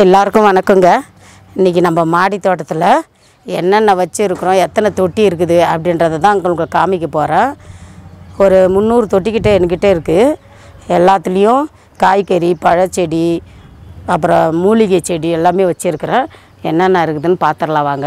எல்லாருக்கும் வணக்கங்க. இன்றைக்கி நம்ம மாடி தோட்டத்தில் என்னென்ன வச்சுருக்குறோம், எத்தனை தொட்டி இருக்குது அப்படின்றத தான் உங்களுக்கு காமிக்க போகிறேன். ஒரு 300 தொட்டிக்கிட்ட என்கிட்ட இருக்குது. எல்லாத்துலேயும் காய்கறி, பழச்செடி, அப்புறம் மூலிகை செடி எல்லாமே வச்சுருக்கிறேன். என்னென்ன இருக்குதுன்னு பார்த்துடலாம் வாங்க.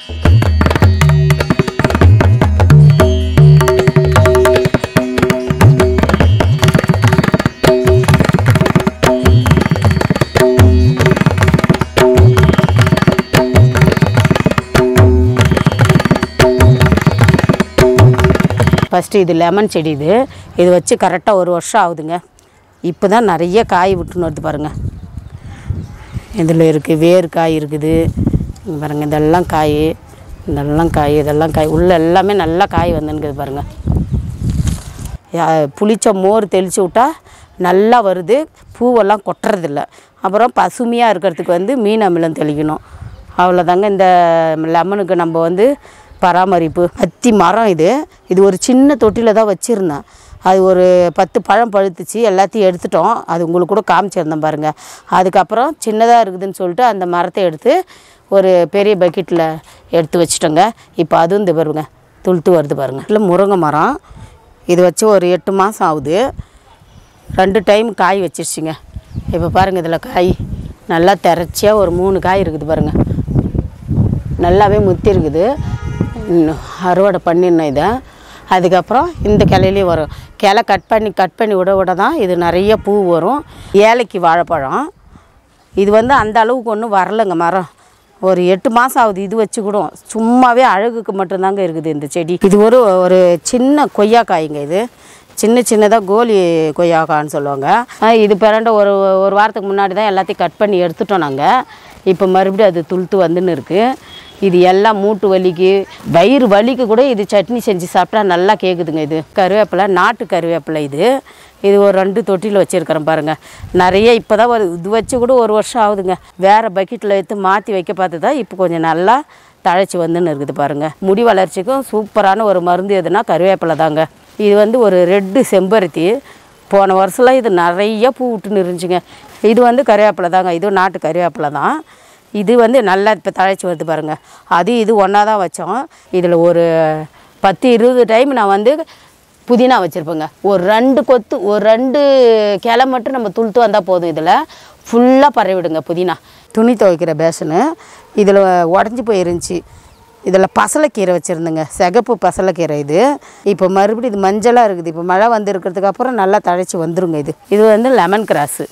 ஃபஸ்ட்டு இது லெமன் செடி. இது வச்சு கரெக்டாக 1 வருஷம் ஆகுதுங்க. இப்போ தான் நிறைய காய் விட்டுன்னு வருது பாருங்கள். இதில் இருக்குது வேர் காய் இருக்குது பாருங்கள். இதெல்லாம் காய், இதெல்லாம் காய் உள்ளே எல்லாமே நல்லா காய் வந்துன்னுக்குது பாருங்கள். புளிச்ச மோர் தெளித்து விட்டால் நல்லா வருது, பூவெல்லாம் கொட்டுறதில்ல. அப்புறம் பசுமையாக இருக்கிறதுக்கு மீன் அமிலம் தெளிக்கணும், அவ்வளோதாங்க. இந்த லெமனுக்கு நம்ம பராமரிப்பு. அத்தி மரம் இது ஒரு சின்ன தொட்டியில் தான் வச்சுருந்தேன். அது ஒரு 10 பழம் பழுத்துச்சு, எல்லாத்தையும் எடுத்துட்டோம். அது உங்களுக்கு கூட காமிச்சிருந்தேன் பாருங்கள். அதுக்கப்புறம் சின்னதாக இருக்குதுன்னு சொல்லிட்டு அந்த மரத்தை எடுத்து ஒரு பெரிய பக்கெட்டில் எடுத்து வச்சுட்டோங்க. இப்போ அதுவும் இந்த பாருங்க துளுத்து வருது பாருங்கள். இல்லை முருங்கை மரம், இது வச்சு ஒரு 8 மாதம் ஆகுது. 2 டைம் காய் வச்சிருச்சுங்க. இப்போ பாருங்கள், இதில் காய் நல்லா திரச்சியாக ஒரு 3 காய் இருக்குது பாருங்கள். நல்லாவே முத்தி இருக்குது. அறுவடை பண்ணிடணும் இதை. அதுக்கப்புறம் இந்த கிளையிலையும் வரும். கிளை கட் பண்ணி விட தான் இது நிறைய பூ வரும். ஏலைக்கு வாழைப்பழம் இது அந்த அளவுக்கு ஒன்றும் வரலைங்க. மரம் ஒரு 8 மாதம் ஆகுது. இது வச்சு கூட சும்மாவே அழகுக்கு மட்டும்தாங்க இருக்குது இந்த செடி. இது ஒரு சின்ன கொய்யாக்காய்ங்க. இது சின்னதாக கோலி கொய்யாக்கான்னு சொல்லுவாங்க. இது பிறண்ட ஒரு வாரத்துக்கு முன்னாடி தான் எல்லாத்தையும் கட் பண்ணி எடுத்துட்டோம் நாங்கள். இப்போ மறுபடியும் அது துளுத்து வந்துன்னு இருக்குது. இது எல்லாம் மூட்டு வலிக்கு, வயிறு வலிக்கு கூட இது சட்னி செஞ்சு சாப்பிட்டா நல்லா கேட்குதுங்க. இது கருவேப்பிலை, நாட்டு கருவேப்பிலை. இது ஒரு 2 தொட்டியில் வச்சுருக்கிறேன் பாருங்கள். நிறைய இப்போ தான் இது வச்சு கூட 1 வருஷம் ஆகுதுங்க. வேறு பக்கெட்டில் எடுத்து மாற்றி வைக்க பார்த்து தான் இப்போ கொஞ்சம் நல்லா தழைச்சி வந்துன்னு இருக்குது பாருங்கள். முடி வளர்ச்சிக்கும் சூப்பரான ஒரு மருந்து எதுனா கருவேப்பிலை தாங்க. இது ஒரு ரெட்டு செம்பருத்தி. போன வருஷம்லாம் இது நிறைய பூ விட்டுன்னு இருந்துச்சுங்க. இது கருவேப்பிலை தாங்க. இதுவும் நாட்டு கருவேப்பிலை தான். இது நல்லா இப்போ தழைச்சி வருது பாருங்கள். இது ஒன்றா தான் வச்சோம். இதில் ஒரு 10-20 டைம் நான் புதினா வச்சுருப்பேங்க. ஒரு 2 கொத்து, ஒரு 2 கிளை மட்டும் நம்ம துளுத்து வந்தால் போதும். இதில் ஃபுல்லாக பரவிடுங்க புதினா. துணி துவைக்கிற பேஷனு இதில் உடஞ்சி போயிருந்துச்சு. இதில் பசலைக்கீரை வச்சுருந்தேங்க, சிகப்பு பசலைக்கீரை. இப்போ மறுபடியும் இது மஞ்சளாக இருக்குது. இப்போ மழை இருக்கிறதுக்கு அப்புறம் நல்லா தழைச்சி வந்துருங்க. இது லெமன் கிராஸு.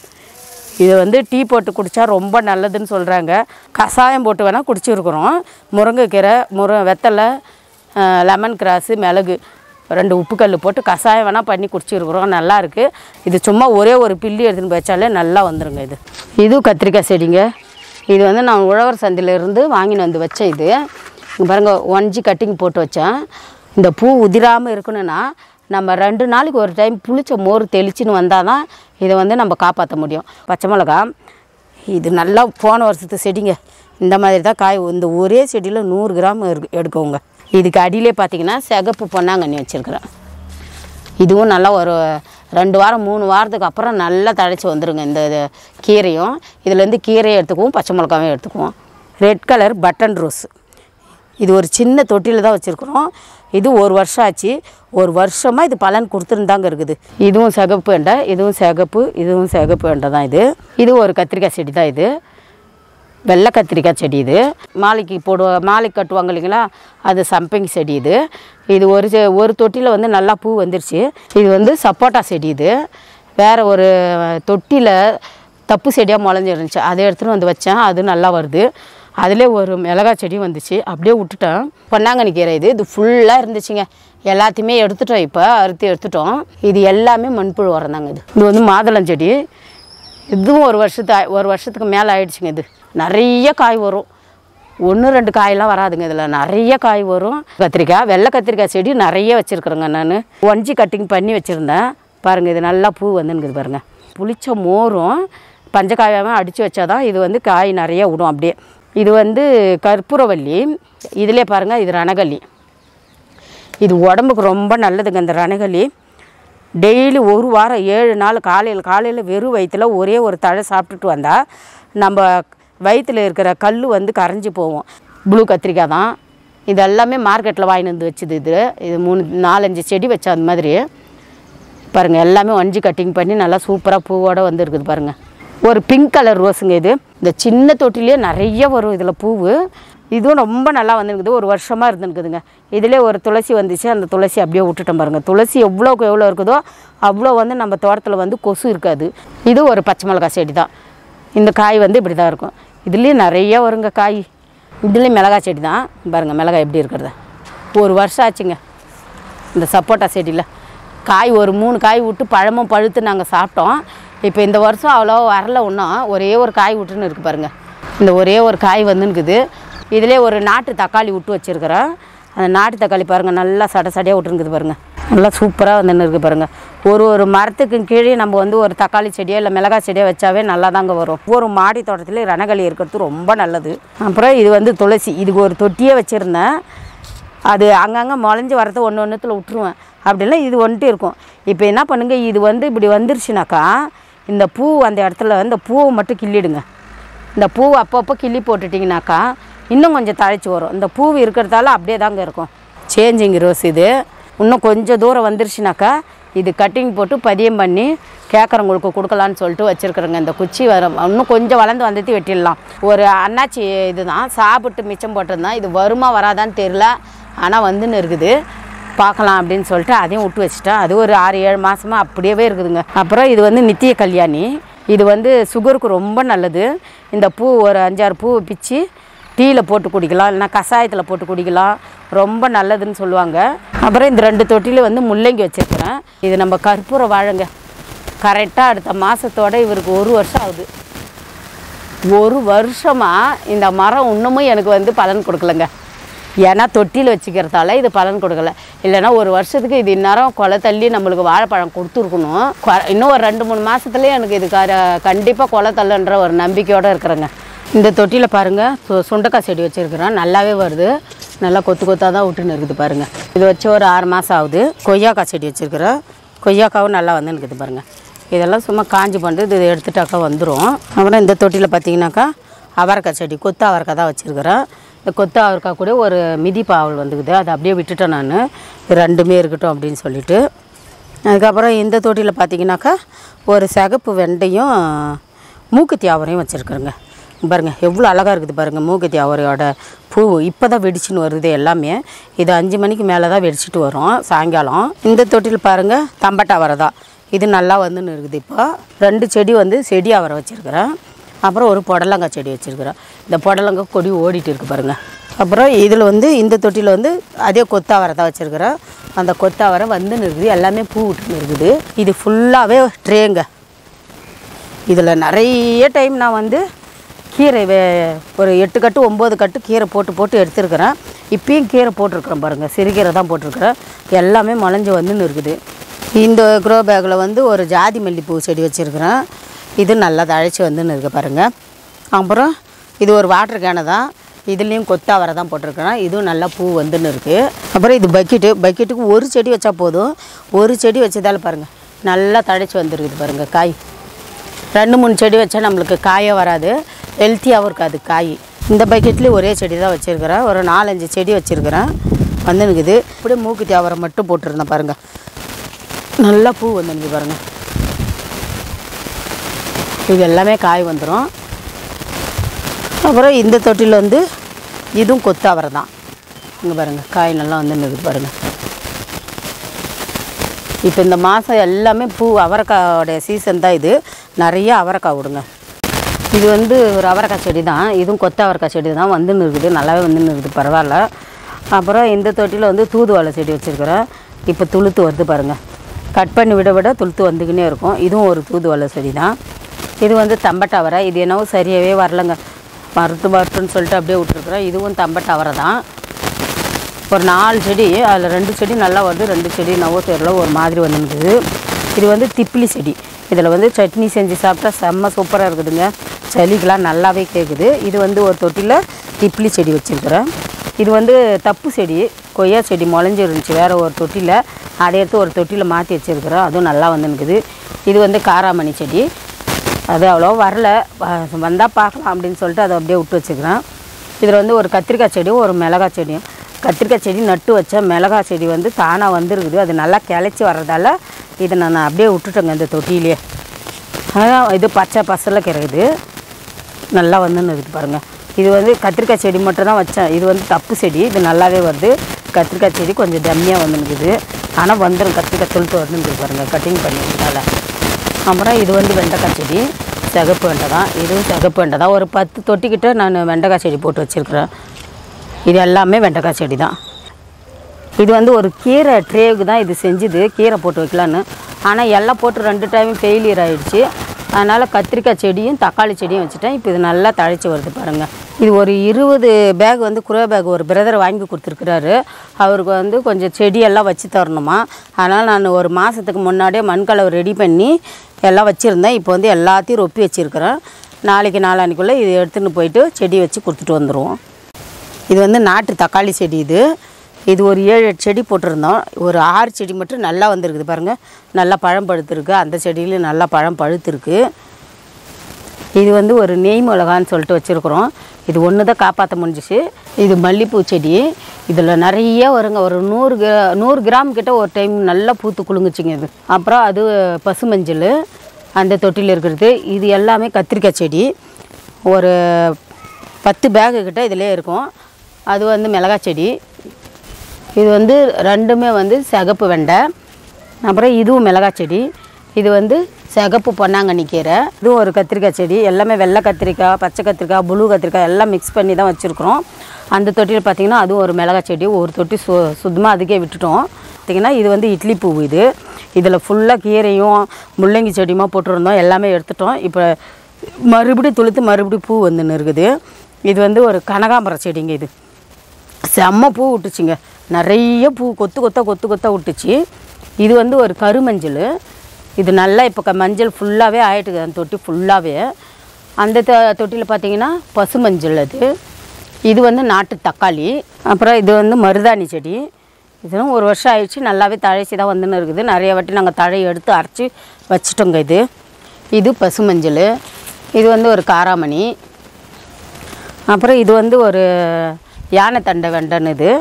இது டீ போட்டு குடித்தா ரொம்ப நல்லதுன்னு சொல்கிறாங்க. கஷாயம் போட்டு வேணால் குடிச்சிருக்கிறோம். முருங்கைக்கீரை, வெத்தலை, லெமன் கிராஸு, மிளகு, 2 உப்புக்கல் போட்டு கஷாயம் வேணால் பண்ணி குடிச்சிருக்கிறோம். நல்லாயிருக்கு. இது சும்மா ஒரே ஒரு பில்லி எடுத்துன்னு வச்சாலே நல்லா வந்துடுங்க. இதுவும் கத்திரிக்காய் செடிங்க. இது நான் உழவர் சந்தையிலேருந்து வாங்கின்னு வச்சேன். இது பாருங்கள், 1G கட்டிங் போட்டு வச்சேன். இந்த பூ உதிராமல் இருக்கணும்னா நம்ம 2 நாளைக்கு ஒரு டைம் புளிச்ச மோர் தெளிச்சின்னு வந்தால் தான் இதை நம்ம காப்பாற்ற முடியும். பச்சை மிளகா இது நல்லா போன வருஷத்து செடிங்க. இந்த மாதிரி தான் காய். இந்த ஒரே செடியில் 100 கிராம் எடுக்கோங்க. இதுக்கு அடியிலே பார்த்திங்கன்னா சிகப்பு பொன்னாங்கண்ணி வச்சுருக்குறேன். இதுவும் நல்லா ஒரு 2 வாரம் 3 வாரத்துக்கு அப்புறம் நல்லா தழைச்சி வந்துடுங்க. இந்த கீரையும் இதுலேருந்து கீரையை எடுத்துக்குவோம், பச்சை மிளகாவும் எடுத்துக்குவோம். Red colour button rose. இது ஒரு சின்ன தொட்டியில் தான் வச்சுருக்குறோம். இது 1 வருஷம் ஆச்சு. 1 வருஷமாக இது பலன் கொடுத்துருந்தாங்க இருக்குது. இதுவும் சிகப்பு வெண்டை, இதுவும் சிகப்பு வெண்டை தான். இது ஒரு கத்திரிக்காய் செடி தான். இது வெள்ளை கத்திரிக்காய் செடி. மாலைக்கு மாலைக்கு கட்டுவாங்க இல்லைங்களா, அது சம்பங்கி செடி. இது ஒரு தொட்டியில் நல்லா பூ வந்துருச்சு. இது சப்போட்டா செடி. வேறு ஒரு தொட்டியில் தப்பு செடியாக முளைஞ்சிருந்துச்சு, அதை எடுத்துகிட்டு வச்சேன். அது நல்லா வருது. அதிலே ஒரு மிளகாய் செடி வந்துச்சு, அப்படியே விட்டுட்டேன். பொன்னாங்கண்ணி கீரை. இது ஃபுல்லாக இருந்துச்சுங்க. எல்லாத்தையுமே எடுத்துட்டோம். இப்போ அறுத்து எடுத்துட்டோம். இது எல்லாமே மண்புழு உரம் தாங்க. இது மாதுளஞ்செடி. இதுவும் 1 வருஷத்துக்கு மேலே ஆயிடுச்சுங்க. இது நிறைய காய் வரும். 1-2 காயெல்லாம் வராதுங்க. இதில் நிறைய காய் வரும். கத்திரிக்காய், வெள்ளை கத்திரிக்காய் செடி நிறைய வச்சுருக்குறேங்க. நான் 1G கட்டிங் பண்ணி வச்சுருந்தேன் பாருங்கள். இது நல்லா பூ வந்துங்குது பாருங்கள். புளிச்ச மோரும் பஞ்சக்காயாமல் அடித்து வச்சாதான் இது காய் நிறைய விடும் அப்படியே. இது கற்பூரவல்லி. இதிலே பாருங்கள், இது ரணகல்லி. இது உடம்புக்கு ரொம்ப நல்லதுங்க இந்த ரணகல்லி. டெய்லி ஒரு வாரம் 7 நாள் காலையில் வெறும் வயிற்றில் ஒரே ஒரு தழை சாப்பிட்டுட்டு வந்தால் நம்ம வயிற்றில் இருக்கிற கல் வந்து கரைஞ்சி போகும். ப்ளூ கத்திரிக்காய் தான் இது. எல்லாமே மார்க்கெட்டில் வாங்கிட்டு வந்து வச்சுது. இது 3-4-5 செடி வச்சா அந்த மாதிரி பாருங்கள். எல்லாமே வஞ்சி கட்டிங் பண்ணி நல்லா சூப்பராக பூவோடு வந்து இருக்குது பாருங்கள். ஒரு பிங்க் கலர் ரோஸுங்க இது. இந்த சின்ன தொட்டிலே நிறைய வரும் இதில் பூவு. இதுவும் ரொம்ப நல்லா வந்துருக்குது. ஒரு வருஷமாக இருந்துருக்குதுங்க. இதிலே ஒரு துளசி வந்துச்சு. அந்த துளசி அப்படியே விட்டுட்டோம் பாருங்கள். துளசி எவ்வளோக்கு எவ்வளோ இருக்குதோ அவ்வளோ வந்து நம்ம தோட்டத்தில் வந்து கொசு இருக்காது. இது ஒரு பச்சை மிளகாய் செடி தான். இந்த காய் வந்து இப்படி தான் இருக்கும். இதுலேயும் நிறைய வருங்க காய். இதுலேயும் மிளகாய் செடி தான் பாருங்கள். மிளகாய் எப்படி இருக்கிறத ஒரு வருஷம் ஆச்சுங்க. இந்த சப்போட்டா செடியில் காய் ஒரு 3 காய் விட்டு பழமும் பழுத்து நாங்கள் சாப்பிட்டோம். இப்போ இந்த வருஷம் அவ்வளோ வரல. ஒன்றும் ஒரே ஒரு காய் விட்டுன்னு இருக்குது பாருங்கள். இந்த ஒரே ஒரு காய் வந்துருக்குது. இதிலே ஒரு நாட்டு தக்காளி விட்டு வச்சுருக்கிறேன். அந்த நாட்டு தக்காளி பாருங்கள் நல்லா சடையாக விட்டுருக்குது பாருங்கள். நல்லா சூப்பராக வந்துன்னு இருக்குது பாருங்கள். ஒரு மரத்துக்கு கீழே நம்ம வந்து ஒரு தக்காளி செடியோ இல்லை மிளகாய் செடியோ வச்சாவே நல்லா தாங்க வரும். ஒரு மாடி தோட்டத்தில் ரணகளி இருக்கிறது ரொம்ப நல்லது. அப்புறம் இது வந்து துளசி. இதுக்கு ஒரு தொட்டியே வச்சுருந்தேன். அது அங்கங்கே முளைஞ்சி வரது ஒன்றுத்தில் விட்டுருவேன். அப்படிலாம் இது வந்துட்டு இருக்கும். இப்போ என்ன பண்ணுங்க, இது வந்து இப்படி வந்துருச்சுனாக்கா இந்த பூ அந்த இடத்துல இந்த பூவை மட்டும் கிள்ளிடுங்க. இந்த பூவை அப்பப்போ கிள்ளி போட்டுட்டிங்கனாக்கா இன்னும் கொஞ்சம் தழைச்சி வரும். இந்த பூ இருக்கிறதால அப்படியே தாங்க இருக்கும். சேஞ்சிங் ரோஸ் இது. இன்னும் கொஞ்சம் தூரம் வந்துருச்சுனாக்கா இது கட்டிங் போட்டு பதியம் பண்ணி கேட்குறவங்களுக்கு கொடுக்கலான்னு சொல்லிட்டு வச்சுருக்குறேங்க. இந்த குச்சி இன்னும் கொஞ்சம் வளர்ந்து வந்துட்டு வெட்டிடலாம். ஒரு அன்னாச்சி இது தான் சாப்பிட்டு மிச்சம் போட்டிருந்தான். இது வருமா வராதான்னு தெரியல. ஆனால் வந்துன்னு இருக்குது. பார்க்கலாம் அப்படின்னு சொல்லிட்டு அதையும் விட்டு வச்சுட்டேன். அது ஒரு 6-7 மாதமாக அப்படியே இருக்குதுங்க. அப்புறம் இது வந்து நித்திய கல்யாணி. இது வந்து சுகருக்கு ரொம்ப நல்லது. இந்த பூ ஒரு 5-6 பூவை பிச்சு டீயில் போட்டு குடிக்கலாம், இல்லைனா கஷாயத்தில் போட்டு குடிக்கலாம். ரொம்ப நல்லதுன்னு சொல்லுவாங்க. அப்புறம் இந்த 2 தொட்டியில் வந்து முள்ளங்கி வச்சுருக்கிறேன். இது நம்ம கற்பூர வாழைங்க. கரெக்டாக அடுத்த மாதத்தோட இவருக்கு 1 வருஷம் ஆகுது. 1 வருஷமாக இந்த மரம் இன்னமும் எனக்கு வந்து பலன் கொடுக்கலங்க. ஏன்னா தொட்டியில் வச்சுக்கிறதால இது பலன் கொடுக்கல. இல்லைன்னா 1 வருஷத்துக்கு இது இந்நேரம் கொலை தள்ளி நம்மளுக்கு வாழைப்பழம் கொடுத்துருக்கணும். இன்னும் ஒரு 2-3 மாதத்துலேயே எனக்கு இது கண்டிப்பாக கொலை தள்ளுன்ற ஒரு நம்பிக்கையோடு இருக்கிறேங்க. இந்த தொட்டியில் பாருங்கள் சுண்டக்காய் செடி வச்சுருக்கிறேன். நல்லாவே வருது. நல்லா கொத்தாக தான் விட்டுன்னு இருக்குது பாருங்கள். இது வச்சு ஒரு 6 மாதம் ஆகுது. கொய்யாக்காய் செடி வச்சுருக்கிறேன். கொய்யாக்காவும் நல்லா வந்துன்னு இருக்குது பாருங்கள். இதெல்லாம் சும்மா காஞ்சி பண்ணுறது. இது எடுத்துட்டாக்கா வந்துடும். அப்புறம் இந்த தொட்டியில் பார்த்தீங்கன்னாக்கா அவரைக்காய் செடி, கொத்து அவரைக்காய் தான் வச்சுருக்கிறேன். இந்த கொத்து அவரைக்காய் கூட ஒரு மிதி பாவல் வந்துக்குது. அதை அப்படியே விட்டுட்டேன் நான். 2மே இருக்கட்டும் அப்படின்னு சொல்லிட்டு. அதுக்கப்புறம் இந்த தொட்டியில் பார்த்தீங்கன்னாக்கா ஒரு சிகப்பு வெண்டையும் மூக்குத்தி அவரையும் வச்சுருக்குறேங்க. பாருங்கள் எவ்வளோ அழகாக இருக்குது பாருங்கள். மூக்குத்தி அவரையோட பூ இப்போ தான் வெடிச்சுன்னு வருது எல்லாமே. இது 5 மணிக்கு மேலே தான் வெடிச்சிட்டு வரும் சாயங்காலம். இந்த தொட்டியில் பாருங்கள் தம்பட்டை அவரை தான். இது நல்லா வந்துன்னு இருக்குது. இப்போ 2 செடி வந்து செடி அவரை வச்சுருக்கிறேன். அப்புறம் ஒரு புடலங்காய் செடி வச்சுருக்கிறேன். இந்த புடலங்காய் கொடி ஓடிட்டு இருக்குது பாருங்கள். அப்புறம் இதில் வந்து இந்த தொட்டியில் வந்து அதே கொத்தாவரை தான் வச்சுருக்கிறேன். அந்த கொத்தாவரை வந்துன்னு இருக்குது. எல்லாமே பூ விட்டுன்னு இருக்குது. இது ஃபுல்லாகவே ட்ரேங்க. இதில் நிறைய டைம் நான் வந்து கீரை ஒரு 8 கட்டு 9 கட்டு கீரை போட்டு எடுத்துருக்கிறேன். இப்பயும் கீரை போட்டிருக்கிறேன் பாருங்கள். சிறுகீரை தான் போட்டிருக்கிறேன். எல்லாமே முளைஞ்சி வந்துன்னு இருக்குது. இந்த க்ரோ பேக்கில் வந்து ஒரு ஜாதி மல்லிப்பூ செடி வச்சுருக்கிறேன். இது நல்லா தழைச்சி வந்துன்னு இருக்குது பாருங்கள். அப்புறம் இது ஒரு வாட்டர் கேனை தான். இதுலேயும் கொத்தாவரை தான் போட்டிருக்கிறேன். இதுவும் நல்லா பூ வந்துன்னு இருக்குது. அப்புறம் இது பக்கெட்டுக்கு ஒரு செடி வச்சா போதும். ஒரு செடி வச்சதால் பாருங்கள் நல்லா தழைச்சி வந்துருக்குது பாருங்கள். காய் 2-3 செடி வச்சா நம்மளுக்கு காயே வராது. ஹெல்த்தியாகவும் இருக்காது காய். இந்த பக்கெட்லேயும் ஒரே செடி தான் வச்சுருக்கிறேன். ஒரு 4-5 செடி வச்சுருக்கிறேன். வந்துனுக்குது. அப்படியே மூக்குத்தி அவரை மட்டும் போட்டிருந்தேன் பாருங்கள். நல்லா பூ வந்துனுக்குது பாருங்கள். இது எல்லாமே காய் வந்துடும். அப்புறம் இந்த தொட்டியில் வந்து இதுவும் கொத்தாவரை தான். இங்கே பாருங்கள் காய் நல்லா வந்துன்னு பாருங்கள். இப்போ இந்த மாதம் எல்லாமே பூ அவரைக்காயோடைய சீசன் தான். இது நிறைய அவரைக்காய் விடுங்க. இது வந்து ஒரு அவரைக்காய் செடி தான். இதுவும் கொத்த அவரைக்காய் செடி தான். வந்துன்னு இருக்குது. நல்லாவே வந்துன்னு இருக்குது. பரவாயில்ல. அப்புறம் இந்த தொட்டியில் வந்து தூதுவளை செடி வச்சுருக்கிறேன். இப்போ துளுத்து வருது பாருங்கள். கட் பண்ணி விட துளுத்து வந்துக்கினே இருக்கும். இதுவும் ஒரு தூதுவளை செடி தான். இது வந்து தம்பட்டை அவரை. இது என்னவோ சரியாகவே வரலைங்க. மருத்துவன்னு சொல்லிட்டு அப்படியே விட்டுருக்குறேன். இதுவும் தம்பட்டை அவரை தான். ஒரு 4 செடி, அதில் 2 செடி நல்லா வருது. 2 செடி நவோ தெரியல ஒரு மாதிரி வந்துருக்குது. இது வந்து திப்பிலி செடி. இதில் வந்து சட்னி செஞ்சு சாப்பிட்டா செம்ம சூப்பராக இருக்குதுங்க. சளிக்கெலாம் நல்லாவே கேட்குது. இது வந்து ஒரு தொட்டியில் திப்பிலி செடி வச்சுருக்கிறேன். இது வந்து தப்பு செடி, கொய்யா செடி முளைஞ்சி இருந்துச்சு வேறு ஒரு தொட்டியில். அதை எடுத்து ஒரு தொட்டியில் மாற்றி வச்சுருக்கிறேன். அதுவும் நல்லா வந்துருக்குது. இது வந்து காராமணி செடி. அது அவ்வளோ வரல, வந்தால் பார்க்கலாம் அப்படின்னு சொல்லிட்டு அதை அப்படியே விட்டு வச்சுக்கிறேன். இதில் வந்து ஒரு கத்திரிக்காய் செடியும் ஒரு மிளகாய் செடியும். கத்திரிக்காய் செடி நட்டு வச்ச மிளகாய் செடி வந்து தானாக வந்துருக்குது. அது நல்லா கிளச்சி வர்றதால இதை நான் அப்படியே விட்டுட்டேங்க இந்த தொட்டியிலே. அதான் இது பச்சை பசலில் கிறகுது, நல்லா வந்துன்னு இருக்குது பாருங்கள். இது வந்து கத்திரிக்காய் செடி மட்டும் தான் வச்சேன். இது வந்து தப்பு செடி, இது நல்லாவே வருது. கத்திரிக்காய் செடி கொஞ்சம் டம்மியாக வந்துருக்குது, ஆனால் வந்துடும். கத்திரிக்காய் தொழுத்து வந்துருக்கு பாருங்கள், கட்டிங் பண்ணிக்கிறதால. அப்புறம் இது வந்து வெண்டைக்காய் செடி, சிகப்பு வெண்டை தான். இதுவும் சிகப்பு வெண்டை தான். ஒரு 10 தொட்டிக்கிட்ட நான் வெண்டைக்காய் செடி போட்டு வச்சுருக்கிறேன். இது எல்லாமே வெண்டைக்காய் செடி தான். இது வந்து ஒரு கீரை ட்ரேவுக்கு தான் இது செஞ்சுது, கீரை போட்டு வைக்கலான்னு. ஆனால் எல்லாம் போட்டு 2 டைம் ஃபெயிலியர் ஆகிடுச்சு. அதனால் கத்திரிக்காய் செடியும் தக்காளி செடியும் வச்சுட்டேன். இப்போ இது நல்லா தழைச்சி வருது பாருங்கள். இது ஒரு 20 பேக் வந்து குரோ பேக் ஒரு பிரதர் வாங்கி கொடுத்துருக்குறாரு. அவருக்கு வந்து கொஞ்சம் செடியெல்லாம் வச்சு தரணுமா. அதனால் நான் ஒரு மாதத்துக்கு முன்னாடியே மண்கலவை ரெடி பண்ணி எல்லாம் வச்சுருந்தேன். இப்போ வந்து எல்லாத்தையும் ரொப்பி வச்சுருக்கிறேன். நாளைக்கு நாளானிக்குள்ளே இது எடுத்துகிட்டு போயிட்டு செடி வச்சு கொடுத்துட்டு வந்துடுவோம். இது வந்து நாட்டு தக்காளி செடி. இது ஒரு 7-8 செடி போட்டிருந்தோம். ஒரு 6 செடி மட்டும் நல்லா வந்திருக்குது பாருங்கள், நல்லா பழம் பழுத்துருக்கு. அந்த செடியிலையும் நல்லா பழம் பழுத்துருக்கு. இது வந்து ஒரு நெய் மிளகான்னு சொல்லிட்டு வச்சுருக்குறோம். இது ஒன்று தான் காப்பாற்ற முடிஞ்சிச்சு. இது மல்லிகைப்பூ செடி. இதில் நிறைய வருங்க, ஒரு 100 கிராம் கிட்ட ஒரு டைம் நல்லா பூத்து குலுங்குச்சிங்க இது. அப்புறம் அது பசுமஞ்சள் அந்த தொட்டியில் இருக்கிறது. இது எல்லாமே கத்திரிக்காய் செடி. ஒரு 10 பேகு கிட்ட இதிலே இருக்கும். அது வந்து மிளகாய் செடி. இது வந்து ரெண்டுமே வந்து சிகப்பு வெண்டை. அப்புறம் இதுவும் மிளகாய் செடி. இது வந்து சிகப்பு பொன்னாங்கண்ணி கீரை. இதுவும் ஒரு கத்திரிக்காய் செடி. எல்லாமே வெள்ளை கத்திரிக்காய், பச்சை கத்திரிக்காய், புளு கத்திரிக்காய் எல்லாம் மிக்ஸ் பண்ணி தான் வச்சுருக்குறோம். அந்த தொட்டியில் பார்த்திங்கன்னா அதுவும் ஒரு மிளகாய் செடி. ஒரு தொட்டி சுத்தமாக அதுக்கே விட்டுட்டோம். பார்த்திங்கன்னா இது வந்து இட்லி பூ. இதில் ஃபுல்லாக கீரையும் முள்ளங்கி செடியுமா போட்டுருந்தோம், எல்லாமே எடுத்துட்டோம். இப்போ மறுபடியும் துளுத்து மறுபடியும் பூ வந்துன்னு இருக்குது. இது வந்து ஒரு கனகாம்பரம் செடிங்க. இது செம்ம பூ விட்டுச்சுங்க, நிறைய பூ கொத்து கொத்தாக விட்டுச்சு. இது வந்து ஒரு கருமஞ்சள். இது நல்லா இப்போ மஞ்சள் ஃபுல்லாகவே ஆகிட்டுது, அந்த தொட்டி ஃபுல்லாகவே. அந்த தொட்டியில் பார்த்திங்கன்னா பசுமஞ்சள். இது வந்து நாட்டு தக்காளி. அப்புறம் இது வந்து மருதாணி செடி. இதுவும் ஒரு வருஷம் ஆயிடுச்சு, நல்லாவே தழைச்சி தான் வந்துன்னு இருக்குது. நிறைய வாட்டி நாங்கள் தழையை எடுத்து அரைச்சி வச்சிட்டோங்க. இது பசுமஞ்சள். இது வந்து ஒரு காராமணி. அப்புறம் இது வந்து ஒரு யானை தண்டை வெண்டைன்னு.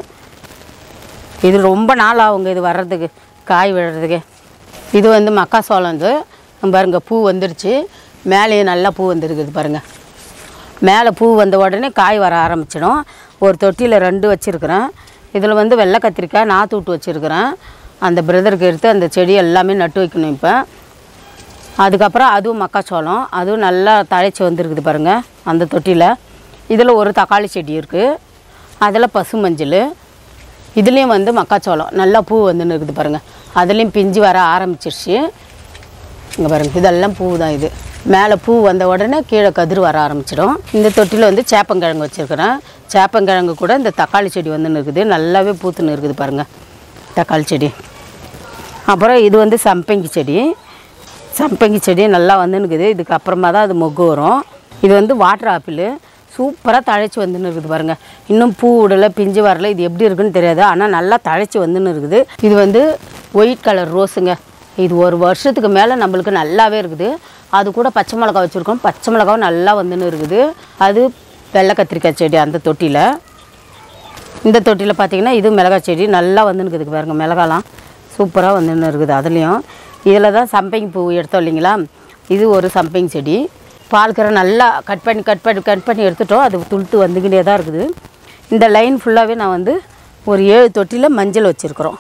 இது ரொம்ப நாள் ஆகுங்க இது வர்றதுக்கு, காய் விடுறதுக்கு. இது வந்து மக்காசோளம். பாருங்கள் பூ வந்துடுச்சு, மேலேயும் நல்லா பூ வந்துருக்குது பாருங்கள். மேலே பூ வந்த உடனே காய் வர ஆரம்பிச்சிடும். ஒரு தொட்டியில் 2 வச்சுருக்கிறேன். இதில் வந்து வெள்ளை கத்திரிக்காய் நாற்று விட்டு வச்சுருக்கிறேன். அந்த பிரதருக்கு எடுத்து அந்த செடி எல்லாமே நட்டு வைக்கணும் இப்போ. அதுக்கப்புறம் அதுவும் மக்காச்சோளம், அதுவும் நல்லா தழைச்சி வந்துருக்குது பாருங்கள் அந்த தொட்டியில். இதில் ஒரு தக்காளி செடி இருக்குது, அதில் பசுமஞ்சள். இதுலேயும் வந்து மக்காச்சோளம் நல்லா பூ வந்துன்னு இருக்குது பாருங்கள். அதுலேயும் பிஞ்சு வர ஆரம்பிச்சிருச்சு. இங்கே பாருங்கள், இதெல்லாம் பூ தான். இது மேலே பூ வந்த உடனே கீழே கதிர் வர ஆரம்பிச்சிடும். இந்த தொட்டியில் வந்து சேப்பங்கிழங்கு வச்சுருக்கிறேன். சேப்பங்கிழங்கு கூட இந்த தக்காளி செடி வந்துன்னு இருக்குது, நல்லாவே பூத்துன்னு இருக்குது பாருங்கள் தக்காளி செடி. அப்புறம் இது வந்து சம்பங்கி செடி. சம்பங்கி செடி நல்லா வந்துன்னு இருக்குது. இதுக்கு அப்புறமா தான் அது மொக்கு வரும். இது வந்து வாட்டர் ஆப்பிள். சூப்பராக தழைச்சி வந்துன்னு இருக்குது பாருங்கள். இன்னும் பூ விடலை, பிஞ்சு வரல. இது எப்படி இருக்குன்னு தெரியாது, ஆனால் நல்லா தழைச்சி வந்துன்னு இருக்குது. இது வந்து ஒயிட் கலர் ரோஸுங்க. இது ஒரு வருஷத்துக்கு மேலே நம்மளுக்கு நல்லாவே இருக்குது. அது கூட பச்சை மிளகா வச்சுருக்கோம், பச்சை மிளகாவும் நல்லா வந்துன்னு இருக்குது. அது வெள்ளை கத்திரிக்காய் செடி அந்த தொட்டியில். இந்த தொட்டியில் பார்த்திங்கன்னா இது மிளகாய் செடி நல்லா வந்துன்னு இருக்குது பாருங்கள். மிளகாலாம் சூப்பராக வந்துன்னு இருக்குது. அதுலேயும் இதில் தான் சம்பங்கி பூ எடுத்தோம் இல்லைங்களா, இது ஒரு சம்பங்கி செடி. பால்கரை நல்லா கட் பண்ணி எடுத்துட்டோம். அது துளுத்து வந்துக்கிட்டே தான் இருக்குது. இந்த லைன் ஃபுல்லாகவே நான் வந்து ஒரு 7 தொட்டியில் மஞ்சள் வச்சுருக்குறோம்.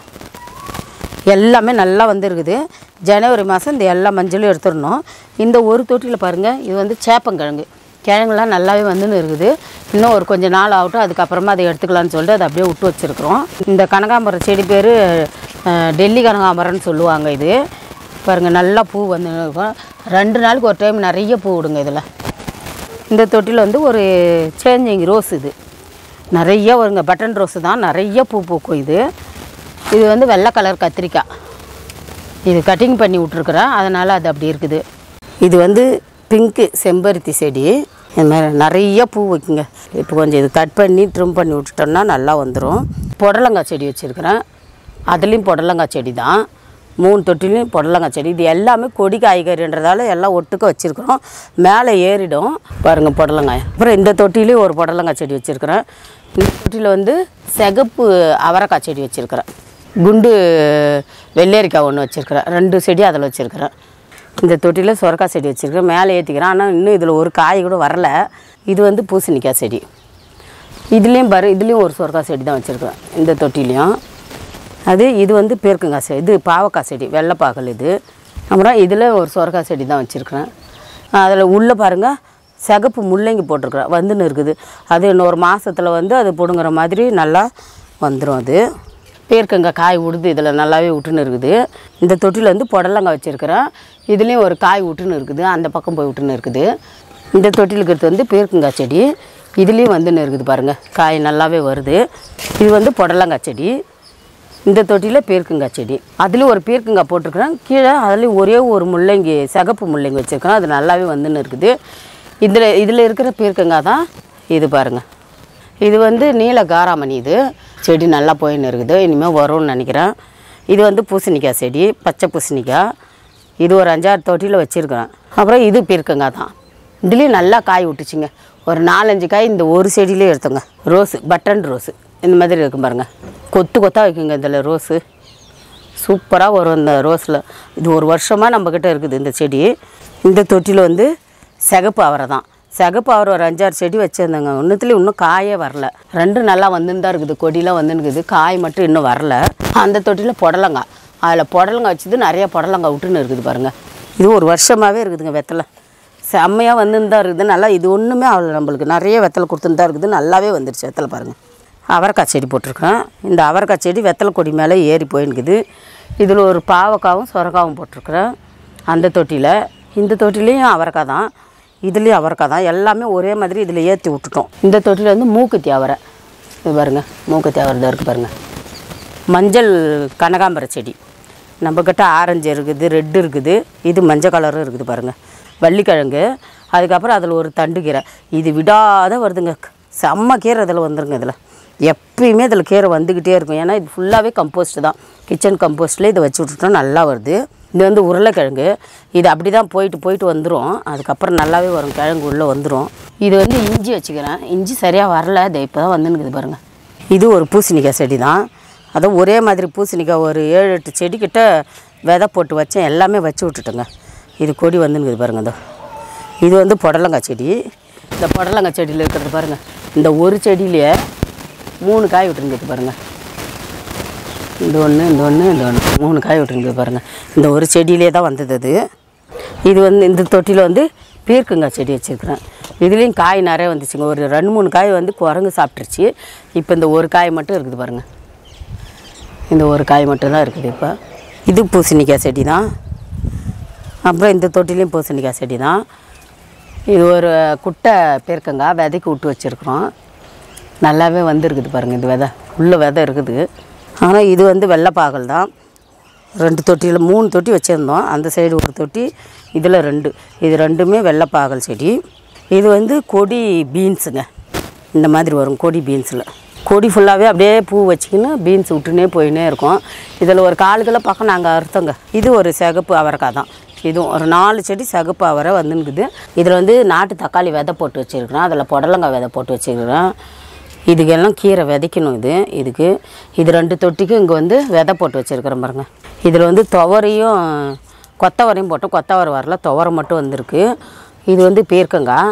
எல்லாமே நல்லா வந்துருக்குது. ஜனவரி மாதம் இந்த எல்லா மஞ்சளும் எடுத்துடணும். இந்த ஒரு தொட்டியில் பாருங்கள், இது வந்து சேப்பங்கிழங்கு. கிழங்குலாம் நல்லாவே வந்துன்னு இருக்குது. இன்னும் ஒரு கொஞ்சம் நாள் ஆகட்டும், அதுக்கப்புறமா அதை எடுத்துக்கலான்னு சொல்லிட்டு அதை அப்படியே விட்டு வச்சுருக்குறோம். இந்த கனகாம்பரம் செடி பேர் டெல்லி கனகாம்பரம்னு சொல்லுவாங்க. இது பாருங்கள் நல்லா பூ வந்து 2 நாளுக்கு ஒரு டைம் நிறைய பூ விடுங்க இதில். இந்த தொட்டியில் வந்து ஒரு சேஞ்சிங் ரோஸ். இது நிறைய வருங்க, பட்டன் ரோஸு தான், நிறைய பூ பூக்கும். இது வந்து வெள்ளை கலர் கத்திரிக்காய். இது கட்டிங் பண்ணி விட்ருக்குறேன், அதனால் அது அப்படி இருக்குது. இது வந்து பிங்க்கு செம்பருத்தி செடி. இது மாதிரி நிறைய பூ வைக்குங்க. இப்போ கொஞ்சம் இது கட் பண்ணி ட்ரிம் பண்ணி விட்டுட்டோம்னா நல்லா வந்துடும். புடலங்காய் செடி வச்சுருக்கிறேன், அதுலேயும் புடலங்காய் செடி தான். 3 தொட்டிலையும் புடலங்காய் செடி. இது எல்லாமே கொடி காய்கறின்றதால எல்லாம் ஒட்டுக்க வச்சுருக்குறோம். மேலே ஏறிடும் பாருங்கள் புடலங்காய். அப்புறம் இந்த தொட்டிலையும் ஒரு புடலங்காய் செடி வச்சுருக்கிறேன். இந்த தொட்டியில் வந்து சிகப்பு அவரைக்காய் செடி வச்சுருக்கிறேன். குண்டு வெள்ளரிக்காய் ஒன்று வச்சுருக்கிறேன். 2 செடி அதில் வச்சுருக்கிறேன். இந்த தொட்டியில் சொரக்காய் செடி வச்சுருக்கிறேன். மேலே ஏற்றிக்கிறேன். ஆனால் இன்னும் இதில் ஒரு காய் கூட வரல. இது வந்து பூசணிக்காய் செடி. இதுலேயும் ஒரு சொரக்காய் செடி தான் வச்சுருக்கிறேன் இந்த தொட்டிலையும். இது வந்து பேர்க்கங்காய் செடி. இது பாவக்காய் செடி, வெள்ளைப்பாகல் இது. அப்புறம் இதில் ஒரு சொரக்காய் செடி தான் வச்சுருக்கிறேன். அதில் உள்ளே பாருங்கள் சிகப்பு முள்ளங்கி போட்டிருக்கிறேன், வந்துன்னு இருக்குது. அது இன்னொரு மாதத்தில் வந்து அது பிடுங்குற மாதிரி நல்லா வந்துடும். அது பேர்க்கங்காய் காய் விடுது, இதில் நல்லாவே விட்டுன்னு இருக்குது. இந்த தொட்டியில் வந்து புடலங்காய் வச்சுருக்கிறேன். இதுலேயும் ஒரு காய் விட்டுன்னு இருக்குது, அந்த பக்கம் போய் விட்டுன்னு இருக்குது. இந்த தொட்டியில் இருக்கிறது வந்து பேர்க்கங்காய் செடி. இதுலேயும் வந்துன்னு இருக்குது பாருங்கள், காய் நல்லாவே வருது. இது வந்து புடலங்காய் செடி. இந்த தொட்டியில் பேர்க்கங்காய் செடி. அதுலேயும் ஒரு பேர்க்கங்காய் போட்டிருக்கிறேன். கீழே அதுலேயும் ஒரே ஒரு முள்ளங்கி, சிகப்பு முள்ளங்கி வச்சுருக்கிறேன். அது நல்லாவே வந்துன்னு இருக்குது. இதில் இருக்கிற பேர்க்கங்காய் தான் இது பாருங்கள். இது வந்து நீல காராமணி. இது செடி நல்லா போயின்னு இருக்குது, இனிமேல் வரும்னு நினைக்கிறேன். இது வந்து பூசணிக்காய் செடி, பச்சை பூசணிக்காய். இது ஒரு 5-6 தொட்டியில் வச்சுருக்கிறேன். அப்புறம் இது பேர்க்கங்காய் தான். இதுலேயும் நல்லா காய் விட்டுச்சுங்க. ஒரு 4-5 காய் இந்த ஒரு செடியிலே எடுத்தோங்க. ரோஸு, பட்டன் ரோஸு இந்த மாதிரி இருக்கும் பாருங்கள். கொத்து கொத்தாக வைக்குங்க இதில் ரோஸு. சூப்பராக வரும் இந்த ரோஸில். இது ஒரு வருஷமாக நம்மக்கிட்ட இருக்குது இந்த செடி. இந்த தொட்டியில் வந்து சிகப்பு அவரை தான். சிகப்பு அவரை ஒரு 5-6 செடி வச்சுருந்தாங்க. ஒன்றுத்துலேயும் இன்னும் காயே வரல. 2 நல்லா வந்துன்னு தான் இருக்குது, கொடியெலாம் வந்துன்னு இருக்குது. காய் மட்டும் இன்னும் வரல. அந்த தொட்டியில் புடலங்காய், அதில் புடலங்காய் வச்சுது நிறைய புடலங்காய் விட்டுன்னு இருக்குது பாருங்கள். இது ஒரு வருஷமாகவே இருக்குதுங்க. வெத்தலை செம்மையாக வந்துன்னு தான் இருக்குது. நல்லா இது ஒன்றுமே அவ்வளோ நம்மளுக்கு நிறைய வெத்தலை கொடுத்துன்னு தான் இருக்குது. நல்லாவே வந்துடுச்சு வெத்தலை பாருங்கள். அவரைக்காய் செடி போட்டிருக்கேன். இந்த அவரைக்காய் செடி வெத்தலை கொடி மேலே ஏறி போயின்னுக்குது. இதில் ஒரு பாவக்காவும் சொரக்காவும் போட்டிருக்கிறேன் அந்த தொட்டியில். இந்த தொட்டிலையும் அவரைக்காய் தான், இதுலேயும் அவரைக்காய் தான். எல்லாமே ஒரே மாதிரி இதில் ஏற்றி விட்டுட்டோம். இந்த தொட்டியில் வந்து மூக்குத்தி அவரை. இது பாருங்கள், மூக்குத்தி அவரை தான் இருக்குது பாருங்கள். மஞ்சள் கனகாம்பர செடி. நம்மக்கிட்ட ஆரஞ்சு இருக்குது, ரெட்டு இருக்குது, இது மஞ்சள் கலரும் இருக்குது பாருங்கள். வள்ளிக்கிழங்கு. அதுக்கப்புறம் அதில் ஒரு தண்டு கீரை. இது விடாத வருதுங்க. செம்ம கீரை இதில் வந்துருங்க. இதில் எப்பயுமே இதில் கீரை வந்துக்கிட்டே இருக்கும். ஏன்னா இது ஃபுல்லாகவே கம்போஸ்ட்டு தான், கிச்சன் கம்போஸ்ட்டில் இதை வச்சு விட்டுட்டோம், நல்லா வருது. இது வந்து உருளைக்கிழங்கு. இது அப்படி தான் போயிட்டு வந்துடும். அதுக்கப்புறம் நல்லாவே வரும், கிழங்கு உள்ளே வந்துடும். இது வந்து இஞ்சி வச்சுக்கிறேன். இஞ்சி சரியாக வரல, இது இப்போ தான் வந்துன்னுக்குது பாருங்கள். இது ஒரு பூசணிக்காய் செடி தான். அதுவும் ஒரே மாதிரி பூசணிக்காய் ஒரு 7-8 செடிக்கிட்ட விதை போட்டு வச்சேன், எல்லாமே வச்சு விட்டுட்டோங்க. இது கொடி வந்துன்னுக்குது பாருங்கள். இதோ இது வந்து புடலங்காய் செடி. இந்த புடலங்காய் செடியில் இருக்கிறது பாருங்கள். இந்த ஒரு செடியிலேயே 3 காய் விட்டுருங்குது பாருங்கள். இந்த ஒன்று 3 காய் விட்டுருங்குது பாருங்கள். இந்த ஒரு செடியிலே தான் வந்தது அது. இது வந்து இந்த தொட்டியில் வந்து பீர்க்கங்காய் செடி வச்சுருக்குறேன். இதுலேயும் காய் நிறைய வந்துச்சுங்க. ஒரு 2-3 காய் வந்து குரங்கு சாப்பிட்ருச்சு. இப்போ இந்த ஒரு காய் மட்டும் இருக்குது பாருங்கள். இந்த ஒரு காய் மட்டும்தான் இருக்குது இப்போ. இது பூசணிக்காய் செடி தான். அப்புறம் இந்த தொட்டிலையும் பூசணிக்காய் செடி தான். இது ஒரு குட்டை பீர்க்கங்காய் விதைக்கு விட்டு வச்சுருக்குறோம். நல்லாவே வந்துருக்குது பாருங்கள். இந்த விதை உள்ள விதை இருக்குது. ஆனால் இது வந்து வெள்ளைப்பாகல் தான். 2 தொட்டியில் 3 தொட்டி வச்சுருந்தோம். அந்த சைடு ஒரு தொட்டி, இதில் 2. இது 2மே வெள்ளைப்பாகல் செடி. இது வந்து கொடி பீன்ஸுங்க. இந்த மாதிரி வரும் கொடி பீன்ஸில். கொடி ஃபுல்லாகவே அப்படியே பூ வச்சுக்கின்னு பீன்ஸ் விட்டுனே போயினே இருக்கும். இதில் ஒரு 1/4 கிலோ பக்கம் நாங்கள் அறுத்தோங்க. இது ஒரு சிகப்பு அவரைக்காய் தான். இதுவும் ஒரு 4 செடி சிகப்பு அவரை வந்துன்னுக்குது. இதில் வந்து நாட்டு தக்காளி விதை போட்டு வச்சுருக்கிறேன். அதில் புடலங்காய் விதை போட்டு வச்சுருக்கிறேன். இதுக்கெல்லாம் கீரை விதைக்கணும். இதுக்கு இது 2 தொட்டிக்கு இங்கே வந்து விதை போட்டு வச்சுருக்கிறேன் பாருங்கள். இதில் வந்து துவரையும் கொத்தவரையும் போட்டோம். கொத்தவரை வரல, துவரை மட்டும் வந்திருக்கு. இது வந்து பீர்க்கங்காய்.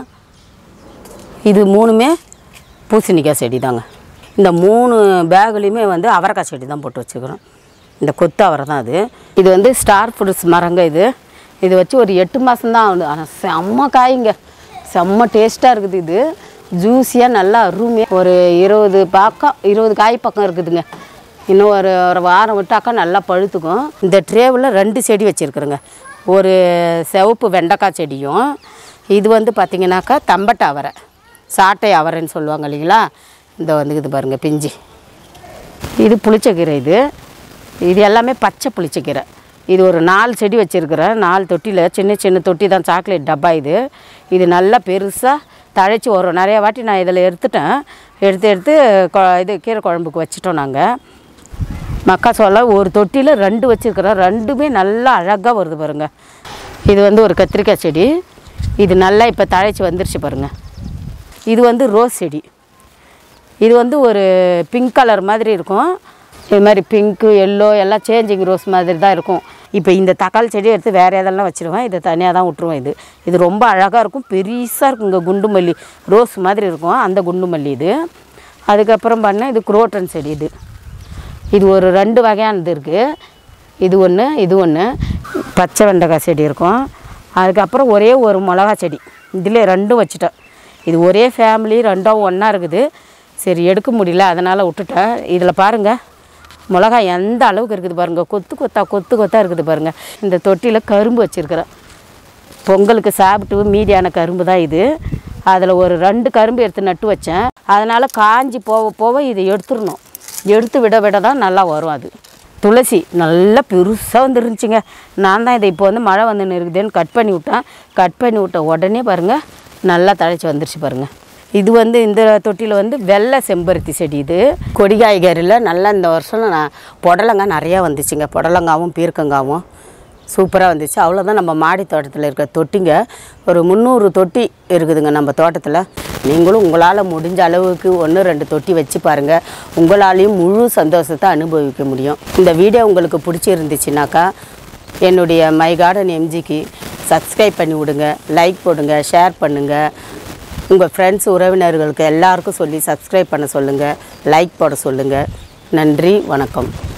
இது 3மே பூசணிக்காய் செடி தாங்க. இந்த 3 பேகுலேயுமே வந்து அவரைக்காய் செடி தான் போட்டு வச்சுக்கிறோம். இந்த கொத்து அவரை தான் அது. இது வந்து ஸ்டார் ஃப்ரூட்ஸ் மரங்க. இது வச்சு ஒரு 8 மாதம் தான் ஆகுது. ஆனால் செம்ம காய்ங்க, செம்ம டேஸ்ட்டாக இருக்குது. இது ஜூஸியாக நல்லா அருமையாக ஒரு 20 காய் பக்கம் இருக்குதுங்க. இன்னும் ஒரு வாரம் விட்டாக்கா நல்லா பழுத்துக்கும். இந்த ட்ரேவில் 2 செடி வச்சுருக்குறேங்க. ஒரு சிவப்பு வெண்டைக்காய் செடியும், இது வந்து பார்த்திங்கனாக்கா தம்பட்டை அவரை, சாட்டை அவரைன்னு சொல்லுவாங்க இல்லைங்களா. இந்த வந்துக்குது பாருங்கள் பிஞ்சு. இது புளிச்சக்கீரை. இது எல்லாமே பச்சை புளிச்சக்கீரை. இது ஒரு 4 செடி வச்சுருக்கிறேன். 4 தொட்டியில், சின்ன தொட்டி தான், சாக்லேட் டப்பா. இது நல்லா பெருசாக தழைச்சி வரும். நிறையா வாட்டி நான் இதில் எடுத்து கீரை குழம்புக்கு வச்சிட்டோம் நாங்கள். மக்காச்சோளம் ஒரு தொட்டியில் 2 வச்சுருக்கிறோம். 2மே நல்லா அழகாக வருது பாருங்கள். இது வந்து ஒரு கத்திரிக்காய் செடி. இது நல்லா இப்போ தழைச்சி வந்துருச்சு பாருங்கள். இது வந்து ரோஸ் செடி. இது வந்து ஒரு பிங்க் கலர் மாதிரி இருக்கும். இது மாதிரி பிங்க்கு எல்லோ எல்லாம் சேஞ்சிங் ரோஸ் மாதிரி தான் இருக்கும். இப்போ இந்த தக்காளி செடி எடுத்து வேறு எதெல்லாம் வச்சுருவேன். இதை தனியாக தான் விட்ருவேன். இது ரொம்ப அழகாக இருக்கும். பெருசாக இருக்குங்க. குண்டு மல்லி ரோஸ் மாதிரி இருக்கும். அந்த குண்டு மல்லி இது. அதுக்கப்புறம் பண்ணால் இது குரோட்டன் செடி. இது ஒரு 2 வகையானது இருக்குது. இது ஒன்று பச்சை வெண்டைக்காய் செடி இருக்கும். அதுக்கப்புறம் ஒரே ஒரு மிளகா செடி. இதில் 2 வச்சுட்டேன். இது ஒரே ஃபேமிலி 2ம் ஒன்றா இருக்குது. சரி எடுக்க முடியல, அதனால் விட்டுட்டேன். இதில் பாருங்கள் மிளகாய் எந்த அளவுக்கு இருக்குது பாருங்கள். கொத்து கொத்தாக இருக்குது பாருங்கள். இந்த தொட்டியில் கரும்பு வச்சுருக்கிறேன். பொங்கலுக்கு சாப்பிட்டு மீதியான கரும்பு தான் இது. அதில் ஒரு 2 கரும்பு எடுத்து நட்டு வச்சேன். அதனால் காஞ்சி போக இது எடுத்துடணும். எடுத்து விட தான் நல்லா வரும். அது துளசி நல்லா பெருசாக வந்துருந்துச்சுங்க. நான் தான் இதை இப்போ வந்து மழை வந்து இருக்குதுன்னு கட் பண்ணி விட்ட உடனே பாருங்கள் நல்லா தழைச்சி வந்துருச்சு பாருங்கள். இது வந்து இந்த தொட்டியில் வந்து வெள்ளை செம்பருத்தி செடி. இது கொடி காய்கறியில் நல்லா இந்த வருஷம் புடலங்காய் நிறையா வந்துச்சுங்க. புடலங்காவும் பீர்க்கங்காவும் சூப்பராக வந்துச்சு. அவ்வளோதான் நம்ம மாடி தோட்டத்தில் இருக்கிற தொட்டிங்க. ஒரு 300 தொட்டி இருக்குதுங்க நம்ம தோட்டத்தில். நீங்களும் உங்களால் முடிஞ்ச அளவுக்கு 1-2 தொட்டி வச்சு பாருங்கள். உங்களாலேயும் முழு சந்தோஷத்தை அனுபவிக்க முடியும். இந்த வீடியோ உங்களுக்கு பிடிச்சிருந்துச்சுனாக்கா என்னுடைய மை கார்டன் எம்ஜிக்கு சப்ஸ்கிரைப் பண்ணி விடுங்க, லைக் போடுங்க, ஷேர் பண்ணுங்கள். உங்கள் ஃப்ரெண்ட்ஸ் உறவினர்களுக்கு எல்லாருக்கும் சொல்லி சப்ஸ்கிரைப் பண்ண சொல்லுங்கள், லைக் போட சொல்லுங்கள். நன்றி, வணக்கம்.